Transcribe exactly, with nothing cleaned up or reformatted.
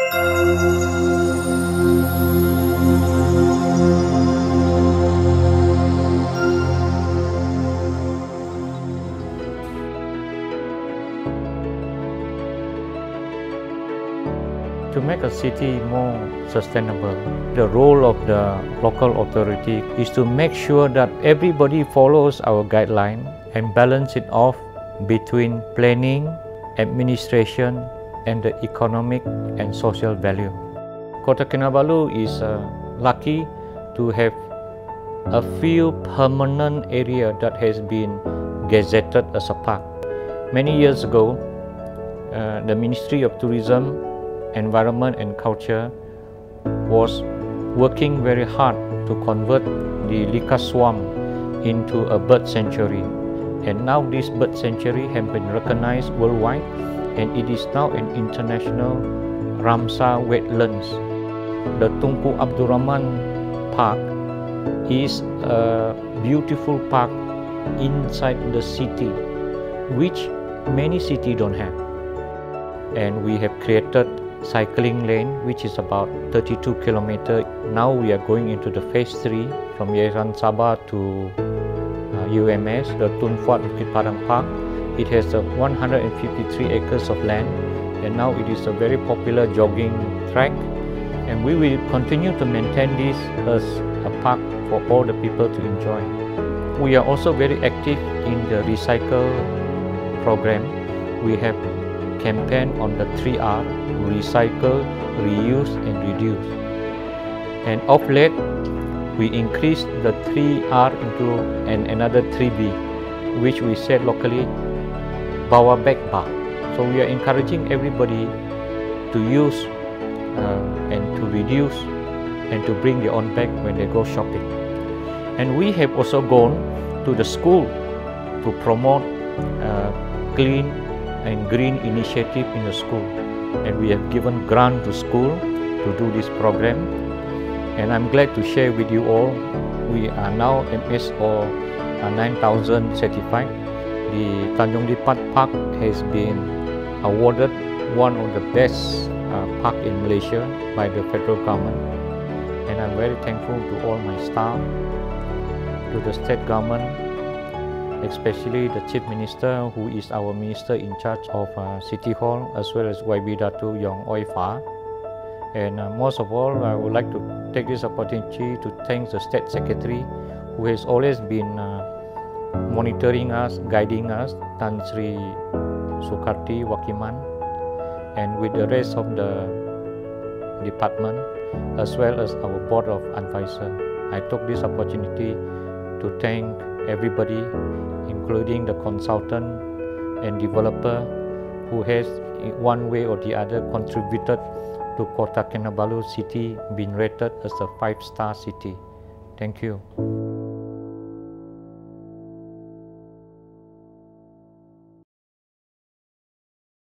To make a city more sustainable, the role of the local authority is to make sure that everybody follows our guideline and balance it off between planning, administration, and the economic and social value. Kota Kinabalu is uh, lucky to have a few permanent area that has been gazetted as a park. Many years ago, uh, the Ministry of Tourism, Environment and Culture was working very hard to convert the Likas swamp into a bird sanctuary, and now this bird sanctuary has been recognized worldwide, and it is now an international RAMSAR wetlands. The Tunku Abdul Rahman Park is a beautiful park inside the city, which many cities don't have, and we have created cycling lane which is about thirty-two kilometers. Now we are going into the phase three from Sabah to uh, U M S, the Fuad Park. It has uh, one hundred fifty-three acres of land, and now it is a very popular jogging track, and we will continue to maintain this as a park for all the people to enjoy. We are also very active in the recycle program. We have campaign on the three R: recycle, reuse and reduce. And of late, we increased the three R into an another three B, which we said locally, bawa bag bar. So we are encouraging everybody to use uh, and to reduce and to bring their own bag when they go shopping. And we have also gone to the school to promote uh, clean and green initiative in the school, and we have given grant to school to do this program, and I'm glad to share with you all, we are now M S O nine thousand certified. The Tanjung Lipat Park has been awarded one of the best uh, park in Malaysia by the Federal Government, and I'm very thankful to all my staff, to the state government, especially the Chief Minister, who is our Minister in charge of uh, City Hall, as well as Y B Datuk Yong Oi Fa. And uh, most of all, I would like to take this opportunity to thank the State Secretary, who has always been uh, monitoring us, guiding us, Tan Sri Sukarti Wakiman, and with the rest of the department, as well as our Board of Advisors. I took this opportunity to thank everybody, including the consultant and developer who has in one way or the other contributed to Kota Kinabalu city being rated as a five-star city. Thank you.